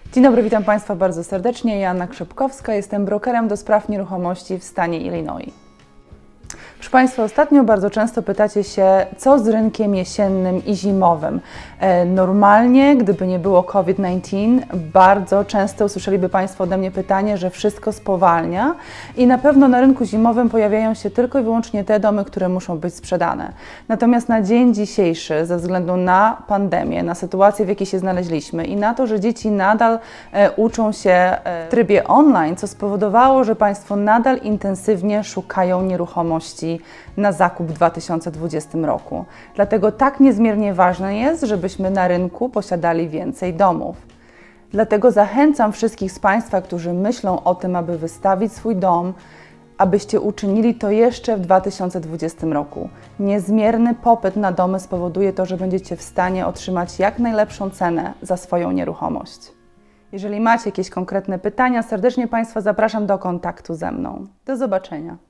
Dzień dobry, witam Państwa bardzo serdecznie. Joanna Krzepkowska, jestem brokerem do spraw nieruchomości w stanie Illinois. Proszę Państwa, ostatnio bardzo często pytacie się, co z rynkiem jesiennym i zimowym. Normalnie, gdyby nie było COVID-19, bardzo często usłyszeliby Państwo ode mnie pytanie, że wszystko spowalnia i na pewno na rynku zimowym pojawiają się tylko i wyłącznie te domy, które muszą być sprzedane. Natomiast na dzień dzisiejszy, ze względu na pandemię, na sytuację, w jakiej się znaleźliśmy i na to, że dzieci nadal uczą się w trybie online, co spowodowało, że Państwo nadal intensywnie szukają nieruchomości na zakup w 2020 roku. Dlatego tak niezmiernie ważne jest, żebyśmy na rynku posiadali więcej domów. Dlatego zachęcam wszystkich z Państwa, którzy myślą o tym, aby wystawić swój dom, abyście uczynili to jeszcze w 2020 roku. Niezmierny popyt na domy spowoduje to, że będziecie w stanie otrzymać jak najlepszą cenę za swoją nieruchomość. Jeżeli macie jakieś konkretne pytania, serdecznie Państwa zapraszam do kontaktu ze mną. Do zobaczenia.